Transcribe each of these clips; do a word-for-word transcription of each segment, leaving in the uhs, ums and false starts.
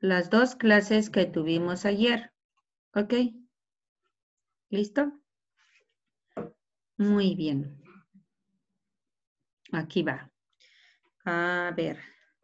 las dos clases que tuvimos ayer. ¿Ok? ¿Listo? Muy bien. Aquí va. A ver.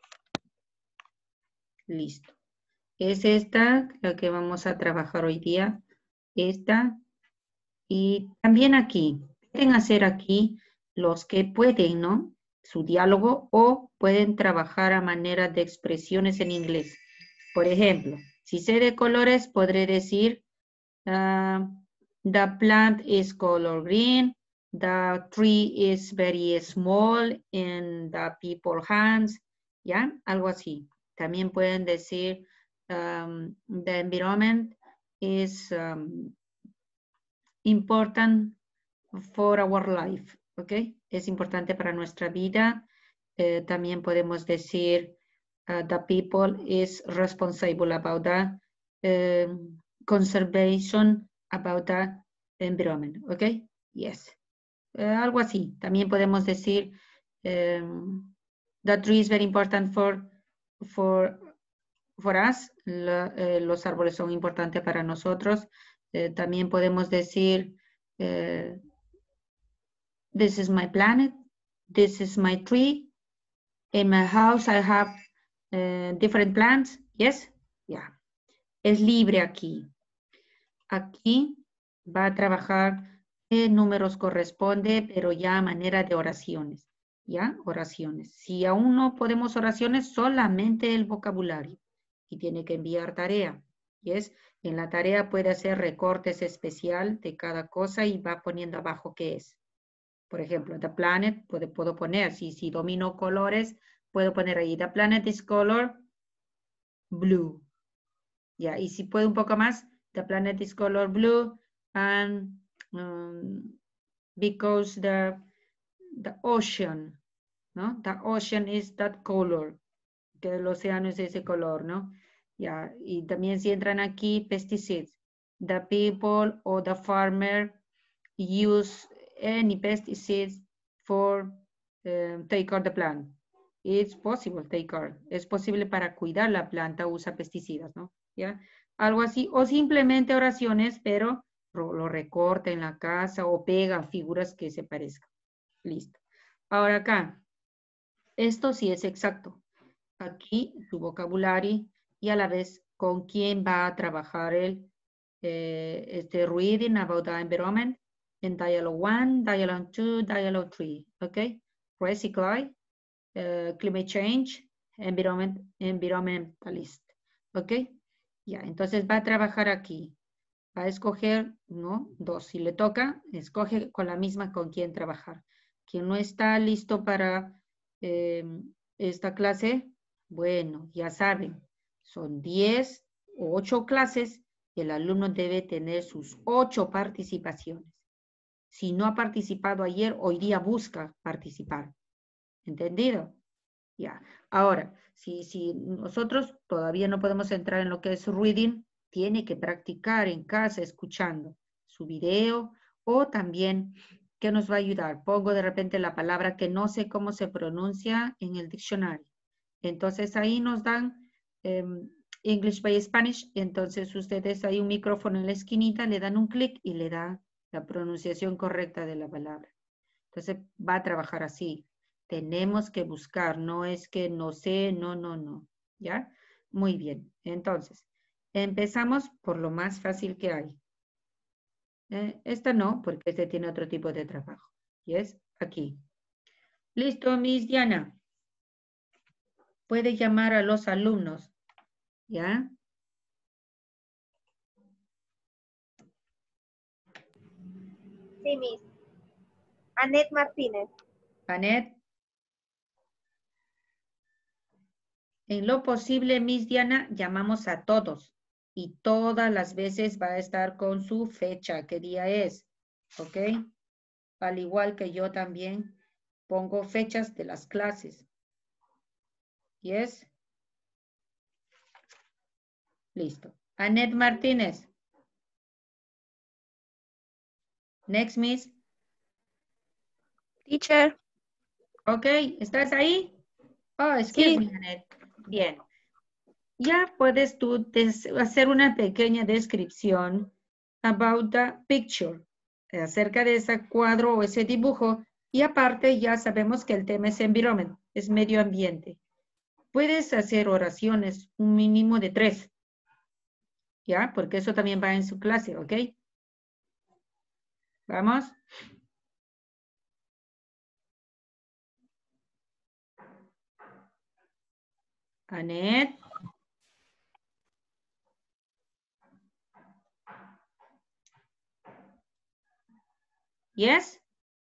Listo. Es esta la que vamos a trabajar hoy día. Esta. Y también aquí. Pueden hacer aquí los que pueden, ¿no? Su diálogo o pueden trabajar a manera de expresiones en inglés. Por ejemplo, si sé de colores, podré decir uh, the plant is color green, the tree is very small in the people's hands, ¿ya? Algo así. También pueden decir um, the environment is um, important for our life, ¿ok? Es importante para nuestra vida. Eh, también podemos decir uh, the people is responsible about the uh, conservation about the environment, ¿ok? Yes. Uh, algo así. También podemos decir um, the tree is very important for, for, for us. La, eh, los árboles son importantes para nosotros. Eh, también podemos decir eh, this is my planet, this is my tree. In my house I have uh, different plants. Yes? Yeah. Es libre aquí. Aquí va a trabajar qué números corresponde, pero ya a manera de oraciones. ¿Ya? Oraciones. Si aún no podemos oraciones, solamente el vocabulario. Y tiene que enviar tarea. ¿Yes? En la tarea puede hacer recortes especial de cada cosa y va poniendo abajo qué es. Por ejemplo, the planet, puede, puedo poner, si, si domino colores, puedo poner ahí, the planet is color blue. Ya, y si puedo un poco más, the planet is color blue, and um, because the, the ocean, ¿no? The ocean is that color, que el océano es ese color, ¿no? Ya, y también si entran aquí, pesticides. The people or the farmer use any pesticides for uh, take care of the plant. It's possible, take care. Es posible para cuidar la planta, usa pesticidas, ¿no? ¿Ya? Algo así. O simplemente oraciones, pero lo recorta en la casa o pega figuras que se parezcan. Listo. Ahora acá. Esto sí es exacto. Aquí su vocabulario y a la vez con quién va a trabajar el eh, este reading about the environment en dialogue one, dialogue two, dialogue three, ¿ok? Recycle, uh, climate change, environment, environmentalist, ¿ok? Ya, entonces va a trabajar aquí. Va a escoger, ¿no? Dos. Si le toca, escoge con la misma con quien trabajar. Quien no está listo para eh, esta clase, bueno, ya saben, son diez o ocho clases. El alumno debe tener sus ocho participaciones. Si no ha participado ayer, hoy día busca participar. ¿Entendido? Ya. Ahora, si, si nosotros todavía no podemos entrar en lo que es reading, tiene que practicar en casa escuchando su video o también, ¿qué nos va a ayudar? Pongo de repente la palabra que no sé cómo se pronuncia en el diccionario. Entonces ahí nos dan eh, English by Spanish. Entonces ustedes hay un micrófono en la esquinita, le dan un clic y le da la pronunciación correcta de la palabra. Entonces va a trabajar así. Tenemos que buscar, no es que no sé, no, no, no. ¿Ya? Muy bien. Entonces, empezamos por lo más fácil que hay. Eh, esta no, porque este tiene otro tipo de trabajo. Y es aquí. Listo, Miss Diana. Puede llamar a los alumnos. ¿Ya? Sí, Miss. Annette Martínez. Annette. En lo posible, Miss Diana, llamamos a todos. Y todas las veces va a estar con su fecha, qué día es. ¿Ok? Al igual que yo también pongo fechas de las clases. Yes. Listo. Annette Martínez. Next, Miss. Teacher. Ok, ¿estás ahí? Oh, excuse Sí. me, Annette. Bien. ya puedes tú hacer una pequeña descripción about the picture, acerca de ese cuadro o ese dibujo, y aparte ya sabemos que el tema es environment, es medio ambiente. Puedes hacer oraciones, un mínimo de tres, ¿ya? Porque eso también va en su clase, ¿ok? ¿Vamos? Annette. Yes?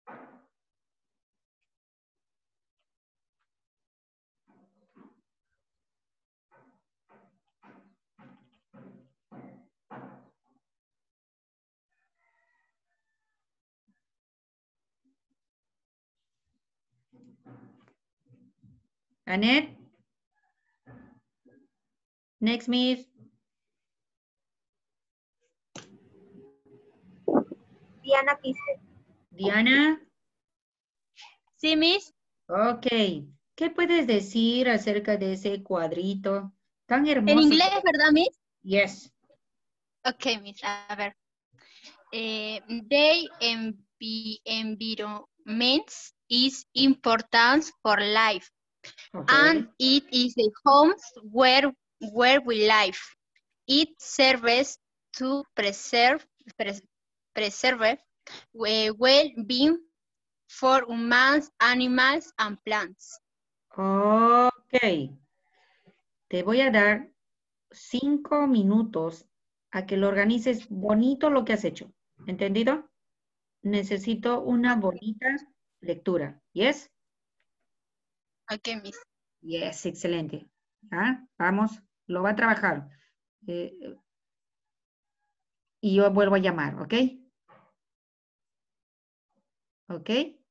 Annette? Next, Miss. Diana Quispe. Diana. Sí, Miss. Ok. ¿Qué puedes decir acerca de ese cuadrito tan hermoso? En inglés, ¿verdad, Miss? Yes. Ok, Miss. A ver. Eh, they envi environment is important for life. Okay. And it is the homes where, where we live. It serves to preserve, pres preserve well-being for humans, animals, and plants. Ok. Te voy a dar cinco minutos a que lo organices bonito lo que has hecho. ¿Entendido? Necesito una bonita lectura. ¿Yes? Ok, Miss. Yes, excelente. ¿Ah? Vamos, lo va a trabajar. Eh, y yo vuelvo a llamar, ¿ok? ¿Ok?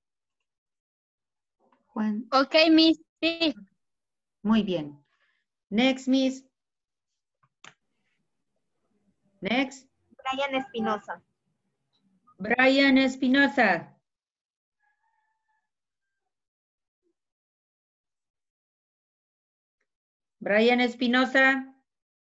Juan. Ok, Miss. Sí. Muy bien. Next, Miss. Next. Brian Espinosa. Brian Espinosa. Brian Espinosa.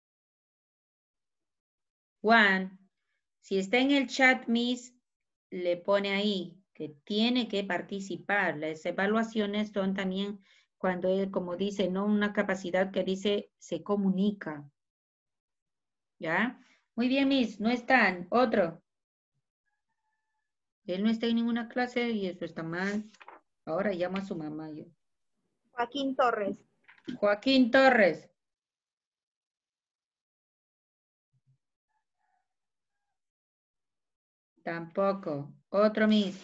Juan. Si está en el chat, Miss, le pone ahí que tiene que participar. Las evaluaciones son también cuando él, como dice, no una capacidad que dice se comunica. ¿Ya? Muy bien, Miss. No están. Otro. Él no está en ninguna clase y eso está mal. Ahora llamo a su mamá yo. Joaquín Torres. Joaquín Torres. Tampoco. Otro, Miss.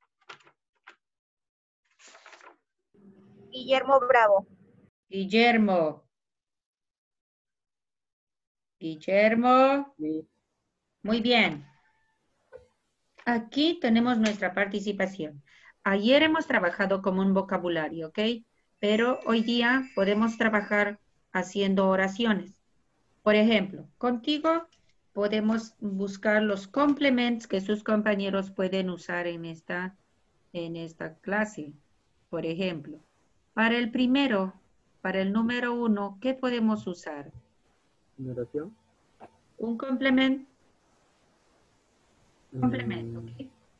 Guillermo Bravo. Guillermo. Guillermo. Sí. Muy bien. Aquí tenemos nuestra participación. Ayer hemos trabajado como un vocabulario, ¿ok? Pero hoy día podemos trabajar haciendo oraciones. Por ejemplo, contigo podemos buscar los complementos que sus compañeros pueden usar en esta, en esta clase. Por ejemplo, para el primero, para el número uno, ¿qué podemos usar? ¿Oración? Un complemento. Mm, Complemento, ¿ok?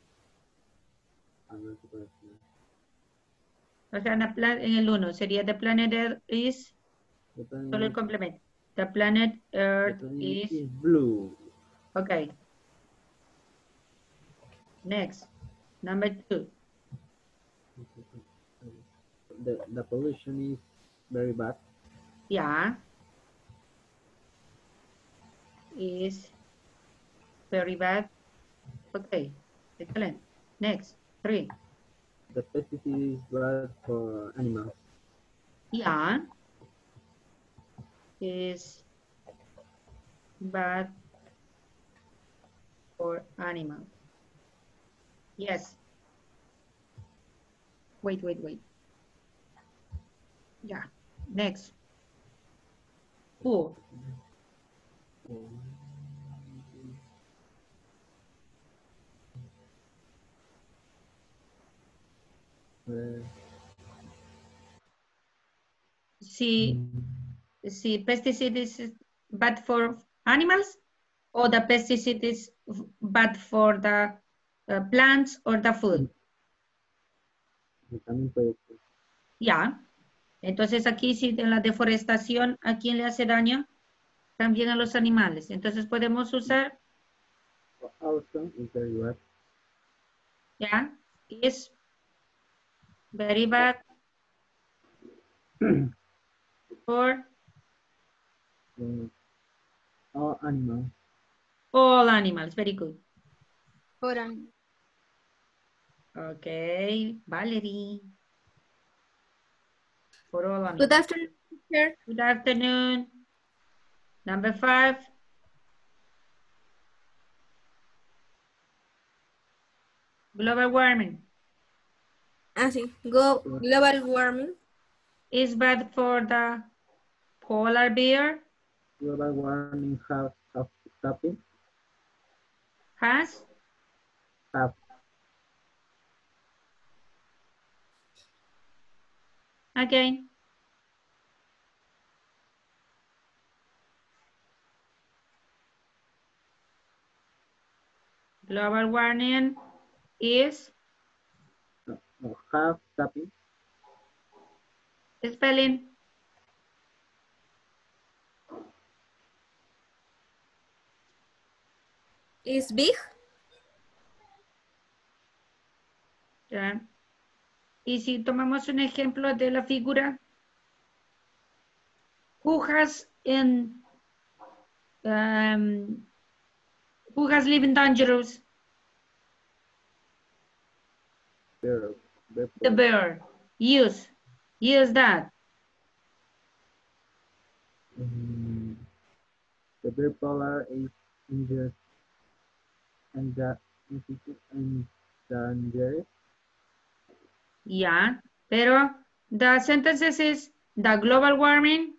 a ver qué puedo decir. O sea, en, la pla- en el uno sería the planet Earth is, The planet solo el is- complemento. The planet the Earth planet is, is blue. okay. Next, number two. The, the pollution is very bad. Yeah. Is very bad. Okay, excellent. Next, three. The pesticide is bad for animals. Yeah. Is bad for animals. Yes. Wait, wait, wait. Yeah. Next. Four. Uh, Si si pesticide is bad for animals or the pesticide is bad for the uh, plants or the food. También puede ser. Ya. Entonces aquí si en la deforestación, ¿a quién le hace daño? También a los animales. Entonces podemos usar, Also, is very bad. ya, is very bad for Uh, all animals. all animals. Very good. For an- Okay, Valerie. For all animals. Good afternoon, teacher. Good afternoon. Number five. Global warming Ah, sí. Go, global warming is bad for the polar bear. Global warming has have stopping. Has Have again. Global warming is no, no, have stopping. spelling. is big. Ya. Y si tomamos un ejemplo de la figura, who has in um, who has living dangerous? Bear, bear The polar. bear. Use. Use that. Mm, the bear polar is injured and the endangered. Yeah. Pero the sentences is the global warming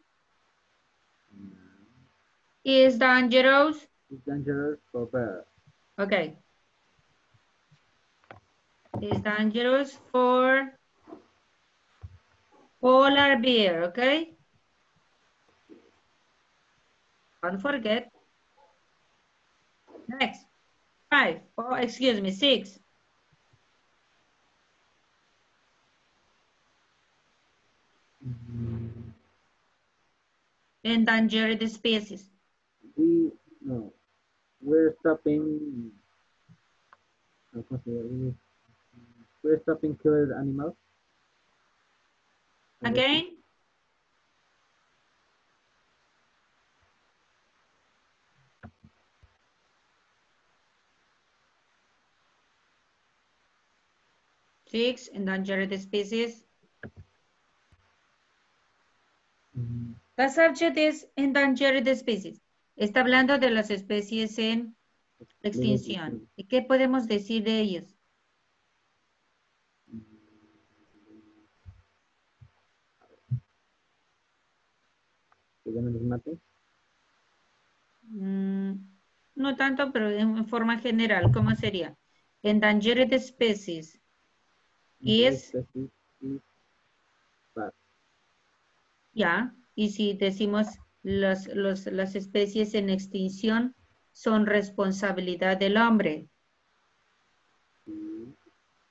is dangerous. Is dangerous for bear. Okay. Is dangerous for polar bear, okay? Don't forget. Next. Five. Oh, excuse me, six. Mm, Endangered species. we no, we're stopping. no, ¿cómo se llama? We're stopping killer animals. Again. Six, endangered species. Mm, The subject is endangered species. Está hablando de las especies en extinción. ¿Y qué podemos decir de ellos? que ya no les mate. Mm, no tanto, pero en forma general, ¿cómo sería? Endangered species is, Species is bad. ya, y si decimos los, los, las especies en extinción son responsabilidad del hombre. Mm,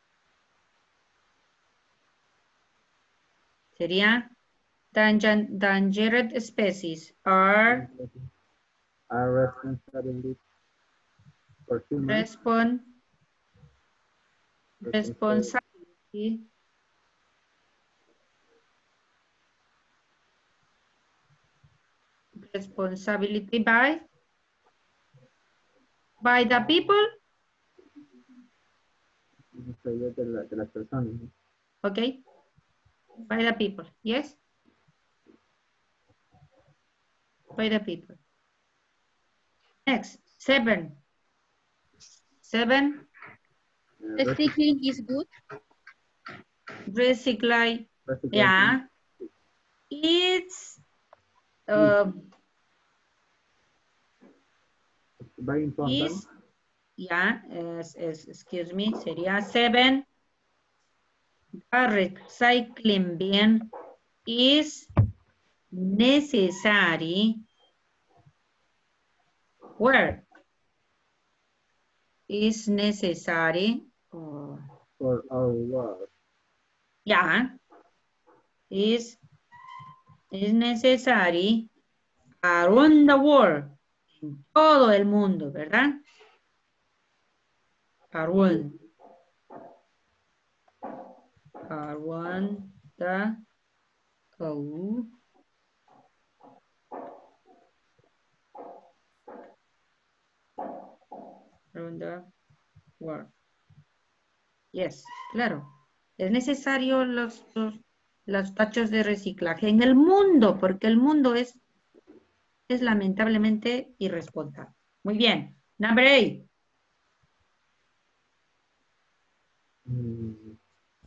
Sería danger- endangered species are Our responsibility for humans. respon responsibility responsibility by by the people, De, la, de las personas. ¿no? okay, by the people, yes, by the people. Next, seven, seven, Uh, Recycling is good. recycle, recycling yeah, it's uh, very important. is, yeah, es, es, excuse me, sería seven, the recycling bin is necessary where is necessary oh, For our work. yeah is is necessary around the world en todo el mundo, ¿verdad? Around around the oh, around the world. Yes, claro. Es necesario los, los, los tachos de reciclaje en el mundo, porque el mundo es, es lamentablemente irresponsable. Muy bien. Number eight. Mm.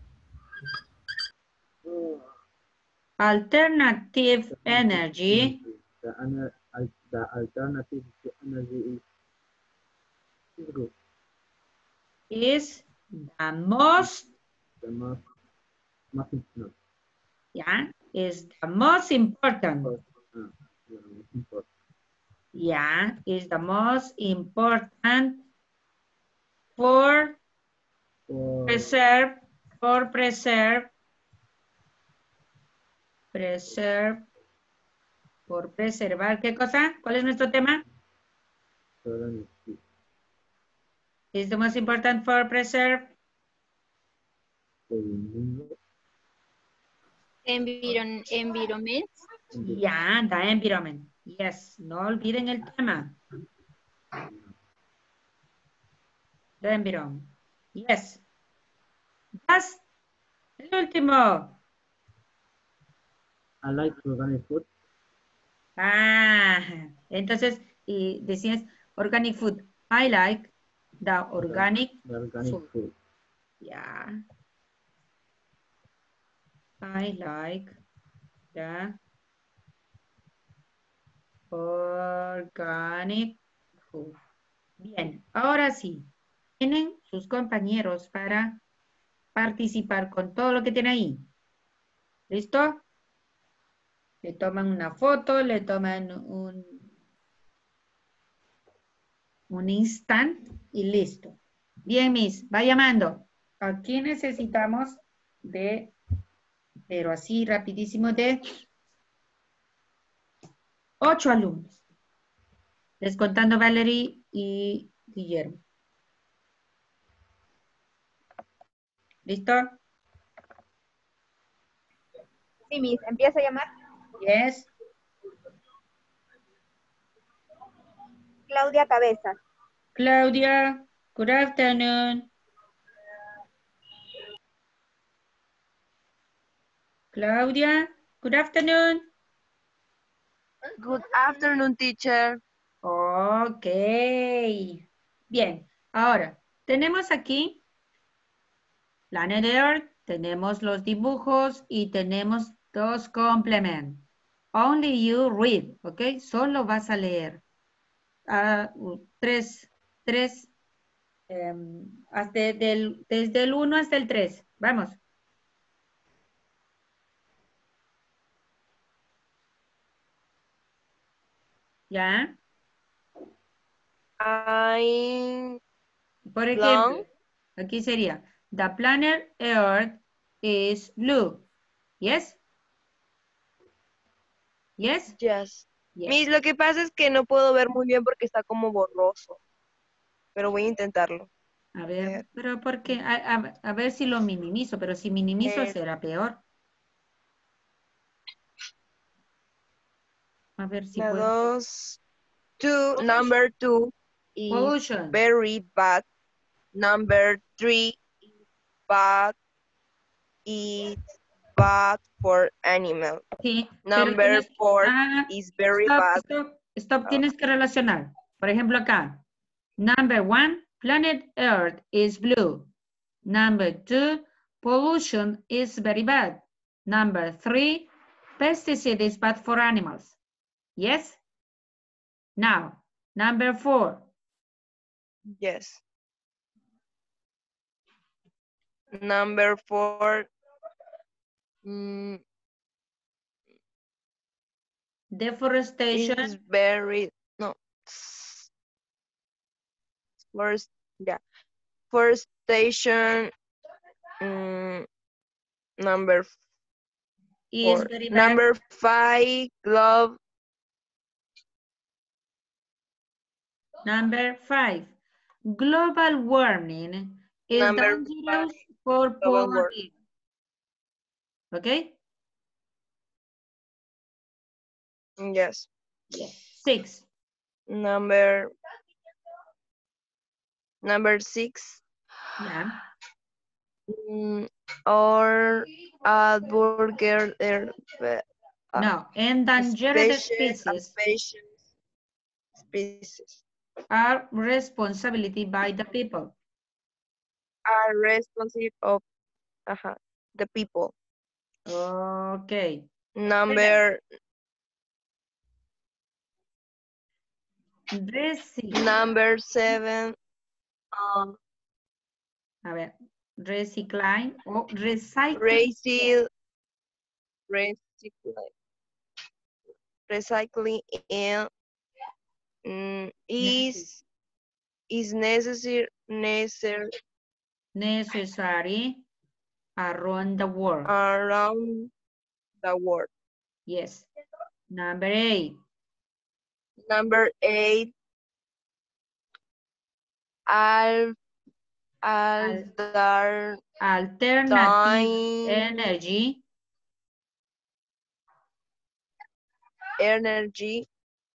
Alternative energy The, ener- al- the alternative to energy is, is good. is the most, The most, most important. yeah, is the most important. Uh, the most important. Yeah, is the most important for For preserve, for preserve, preserve, por preservar, ¿qué cosa? ¿Cuál es nuestro tema? the Is the most important for preserve? mundo. Environ, environment. Yeah, the environment. Yes, no olviden el tema. The environment. Yes. That's el último. I like organic food. Ah, entonces, y decías organic food. I like the organic, The organic food. food. Yeah. I like the organic food. Bien, ahora sí. Tienen sus compañeros para participar con todo lo que tiene ahí. ¿Listo? Le toman una foto, le toman un, un instant y listo. Bien, Miss, va llamando. Aquí necesitamos de, pero así rapidísimo, de ocho alumnos. Descontando Valerie y Guillermo. ¿Listo? Sí, Miss, empieza a llamar. Yes. Claudia Cabezas. Claudia, good afternoon. Claudia, good afternoon. Good afternoon, teacher. Ok. Bien, ahora tenemos aquí Planet Earth, tenemos los dibujos y tenemos dos complementos. Only you read, ok? Solo vas a leer. Ah, uh, tres, tres, em, hasta del, desde el uno hasta el tres. Vamos. ¿Ya? I Por ejemplo, aquí sería, the planet Earth is blue. Yes? Yes? yes. Yes. Miss, lo que pasa es que no puedo ver muy bien porque está como borroso. Pero voy a intentarlo. A ver, ver. pero porque, a, a- a ver si lo minimizo, pero si minimizo Eh, será peor. A ver si La puedo. dos. Two, number two is Pollution. very bad. Number three is bad. It's bad for animal. Sí, pero Number tienes, four ah, is very stop, bad. stop, stop, Oh. tienes que relacionar. Por ejemplo acá, number one, planet Earth is blue. Number two, pollution is very bad. Number three, pesticide is bad for animals. Yes? Now, number four. Yes. Number four. Mm, Deforestation. is very, no. Forest, yeah. Forestation, mm, number is four. very bad. Number five, glove. Number five, global warming is Number dangerous for global poor warming. people. Okay? Yes. Six, Number number six. yeah. Mm, or a burger er, uh, No, endangered species, a species species, species are responsibility by the people. are responsible of uh, the people. Okay. Number Recicla. number seven. Um, A ver, recicline o recycling. recycle, recycle, recycling and mm, is is necessary necessary Necessary around the world. around the world. Yes. Number eight. Number eight. Al alter Alternative energy. Energy.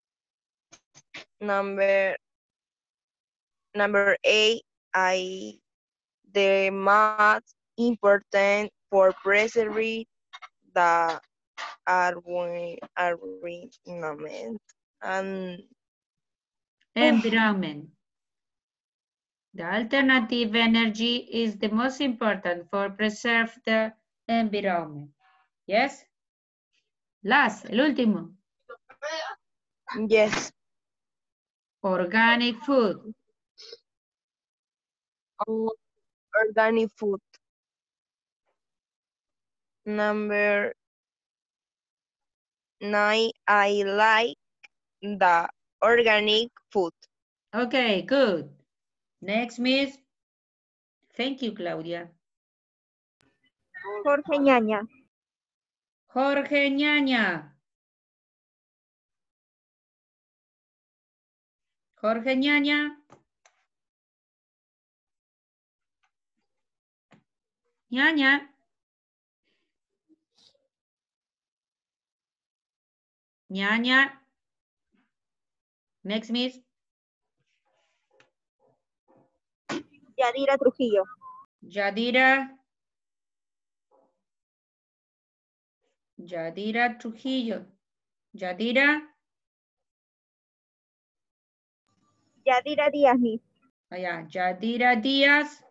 Number number eight. I the most important for preserving the environment and Environment. The alternative energy is the most important for preserve the environment. Yes? Last, el último. yes. Organic food. Organic food. Number nine, I like the organic food. Okay, good. Next, Miss. Thank you, Claudia. Jorge Ñaña. Jorge Ñaña. Jorge Ñaña. Ñaña. Ñaña. Next, Miss. Yadira Trujillo. Yadira. Yadira Trujillo. Yadira. Yadira Díaz, Miss. Allá, Yadira Díaz.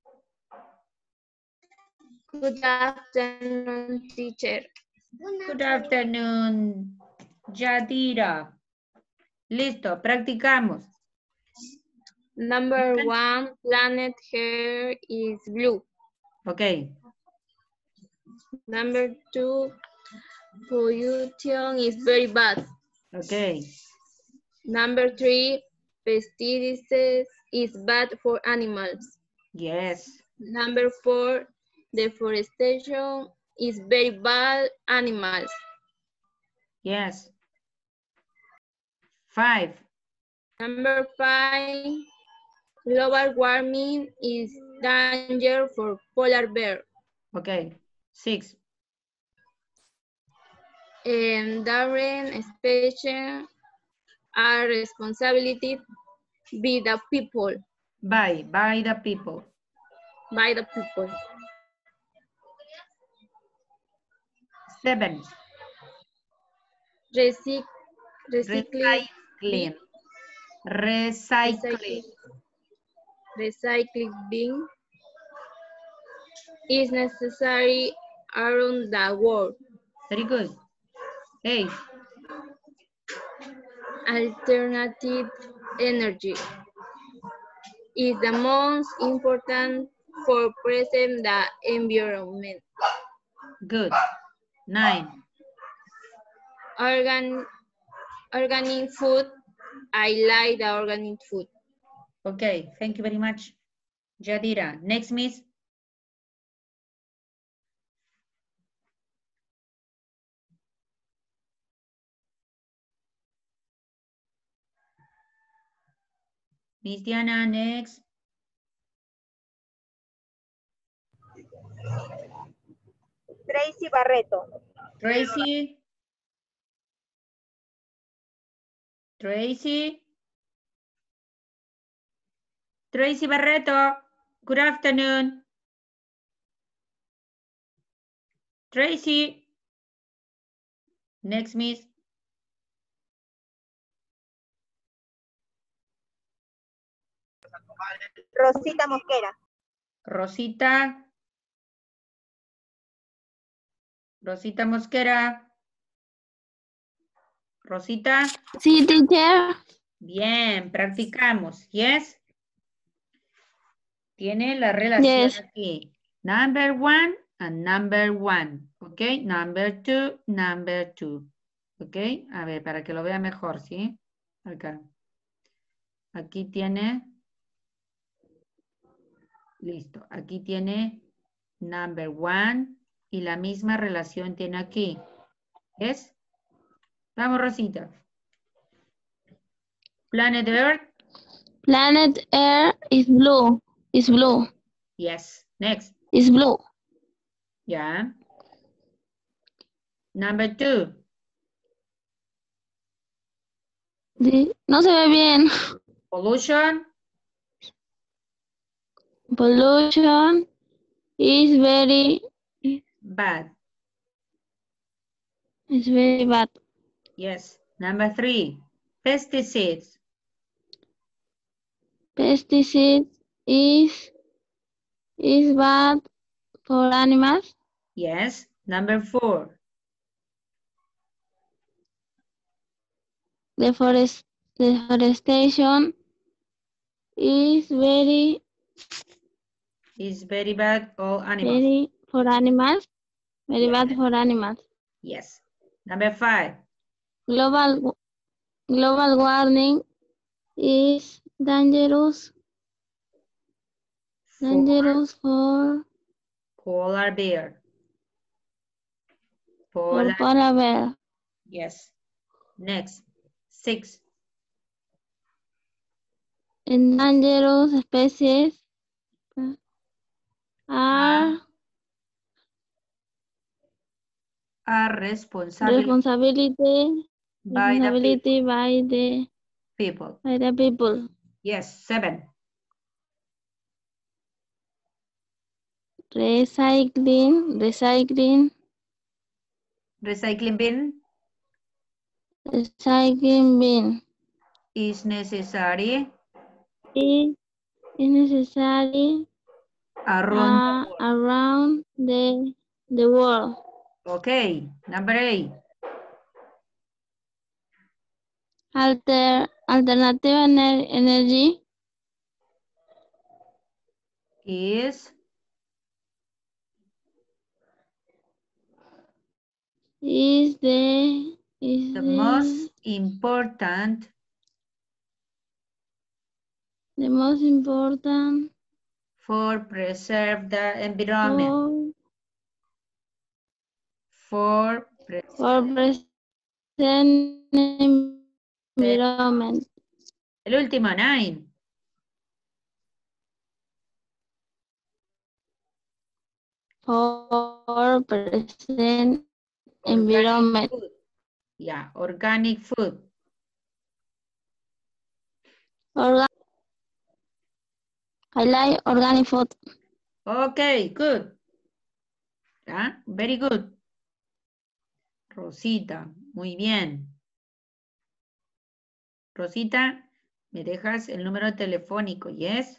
Good afternoon, teacher. Good afternoon, Yadira. Listo, practicamos. Number one, planet hair is blue. Ok. Number two, pollution is very bad. Ok. Number three, pesticides is bad for animals. Yes. Number four, deforestation is very bad animals. Yes. Five. Number five, global warming is danger for polar bear. Ok. Six. Endangered species are responsibility by the people. By, by the people. By the people. Seven. Recyc recycling. Recycling. Recycling. Recycling bin is necessary around the world. Very good. Eight. Alternative energy is the most important for preserving the environment. Good. Nine. Organ organic food. I like the organic food. Okay, thank you very much. Yadira, next, Miss. Miss Diana, next. Tracy Barreto. Tracy. Tracy. Tracy Barreto. Good afternoon. Tracy. Next, Miss. Rosita Mosquera. Rosita. Rosita Mosquera. Rosita. Sí, teacher. Bien, practicamos. Yes. Tiene la relación Yes. aquí. Number one and number one. Ok. Number two, number two. Ok. A ver, para que lo vea mejor, ¿sí? Acá. Aquí tiene. Listo. Aquí tiene number one y la misma relación tiene aquí. ¿Es? Vamos, Rosita. Planet Earth. Planet Earth is blue. Is blue. Yes. Next. Is blue. Ya. Number two. Sí, no se ve bien. Pollution. Pollution is very Bad. is very bad. Yes. Number three. Pesticides. Pesticides is is bad for animals. Yes. Number four. Deforest, deforestation is very Is very bad all animals. very for animals. Very Yeah. bad for animals. Yes. Number five. Global global warming is dangerous For dangerous for polar bear. for Polar. polar bear. Yes. Next. Six. Endangered species are Are responsible responsibility by the responsibility by the people. by the people. Yes. Seven. Recycling, recycling, Recycling bin recycling bin is necessary is necessary around. uh, around the the world. Okay. Number eight. Alter alternative ener energy Is is the is the the, most important the most important for preserve the environment. for For for preserve. present environment. El último, nine. For present Organic environment. food. Yeah, organic food. Organ I like organic food. Okay, good. Ah, very good. Rosita, muy bien. Rosita, ¿me dejas el número telefónico? Yes.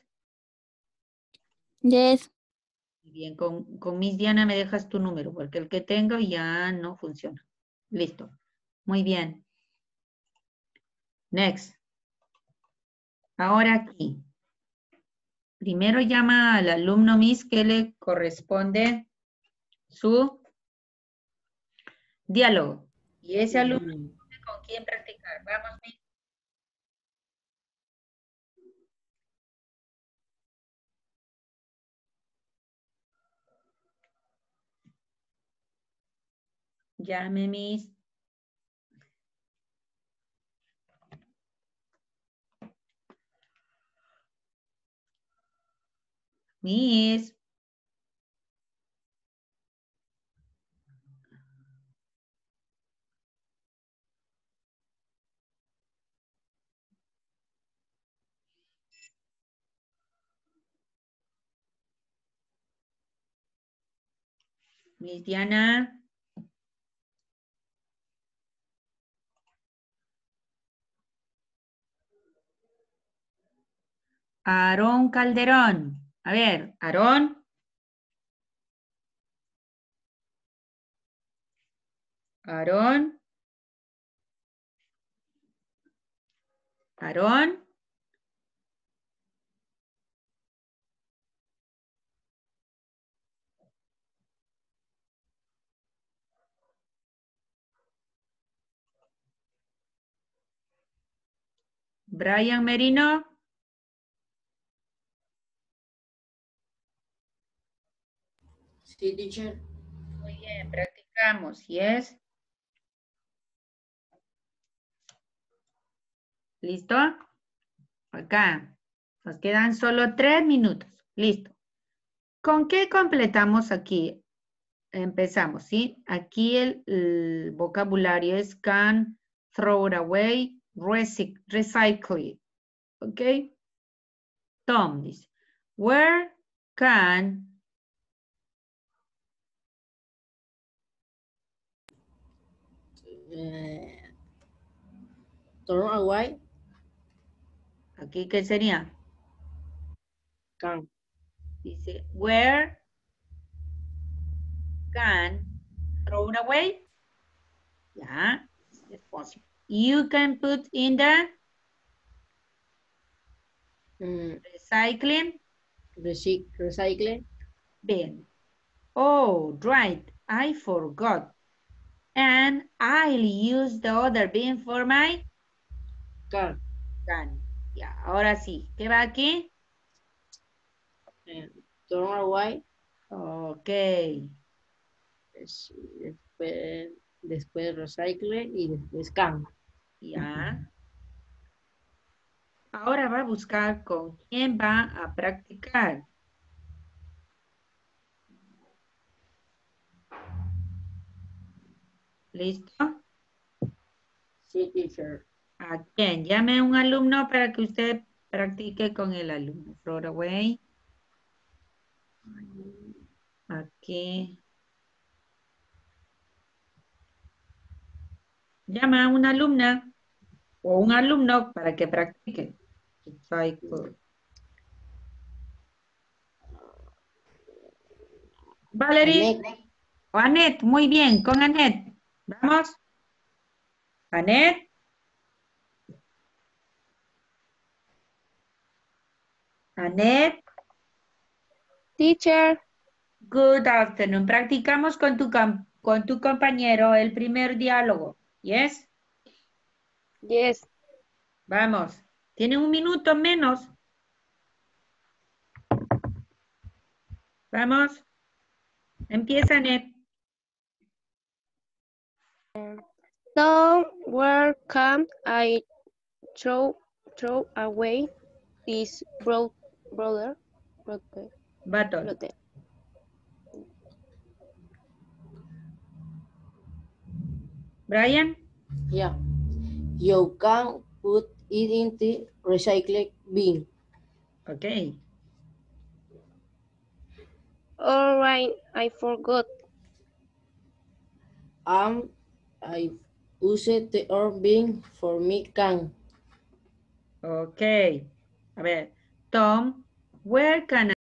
Yes. Bien, con, con Miss Diana me dejas tu número, porque el que tengo ya no funciona. Listo. Muy bien. Next. Ahora aquí. Primero llama al alumno Miss que le corresponde su diálogo. Y ese alumno tiene con quién practicar. Llame, Miss. Miss. Miss Diana. Aarón Calderón. A ver, Aarón. Aarón. Aarón. Brian Merino. Sí, teacher. Muy bien, practicamos. Yes. ¿Listo? Acá. Nos quedan solo tres minutos. Listo. ¿Con qué completamos aquí? Empezamos, ¿sí? Aquí el, el vocabulario es can, throw it away, recyc- recycle. ¿Ok? Tom dice, where can Eh, turn away. aquí qué sería? Can. Dice, where can throw it away? Yeah, it's possible. You can put in the Mm, recycling recy- recycle. bin. Oh, right, I forgot. And I'll use the other bin for my Can. can. Ya, ahora sí. ¿Qué va aquí? Eh, turn away. Ok. Es- Después, después recycle y después can. Ya. Ahora va a buscar con quién va a practicar. ¿Listo? Sí, teacher. ¿A quién? Llame a un alumno para que usted practique con el alumno. Throw it away. Aquí. Llama a una alumna o un alumno para que practique. Recycle. Valerie. Annette. O Annette, muy bien, con Annette. Vamos. Annette. Annette. Teacher, Good afternoon. Practicamos con tu, cam- con tu compañero el primer diálogo. Yes. yes. Vamos. Tiene un minuto menos. Vamos. Empieza, Annette. So where can I throw throw away this bro brother brother Battle. brother? Brian. Yeah. You can put it in the recycling bin. Ok. All right, I forgot. Um, I use the other bin for me can. Ok. A ver. Tom, where can